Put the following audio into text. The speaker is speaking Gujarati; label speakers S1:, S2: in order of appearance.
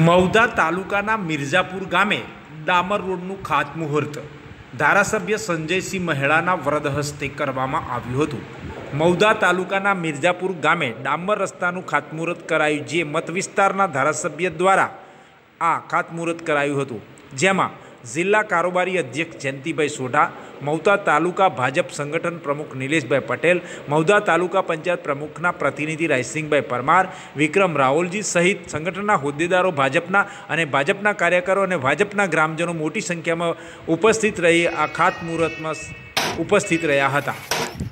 S1: મૌદા તાલુકાના મિર્ઝાપુર ગામે ડામર રોડનું ખાતમુહૂર્ત ધારાસભ્ય સંજયસિંહ મહેડાના વરદ હસ્તે કરવામાં આવ્યું હતું। મૌદા તાલુકાના મિર્ઝાપુર ગામે ડામર રસ્તાનું ખાતમુહૂર્ત કરાયું, જે મત વિસ્તારના ધારાસભ્ય દ્વારા આ ખાતમુહૂર્ત કરાયું હતું, જેમાં જિલ્લા કારોબારી અધ્યક્ષ જયંતિભાઈ સોઢા, મૌદા તાલુકા ભાજપ સંગઠન પ્રમુખ નિલેશભાઈ પટેલ, મૌદા તાલુકા પંચાયત પ્રમુખના પ્રતિનિધિ રાયસિંગભાઈ પરમાર, વિક્રમ રાઓલજી સહિત સંગઠનના હોદ્દેદારો, ભાજપના કાર્યકરો અને ભાજપના ગ્રામજનો મોટી સંખ્યામાં ઉપસ્થિત રહી આ ખાતમુહૂર્તમાં ઉપસ્થિત રહ્યા હતા।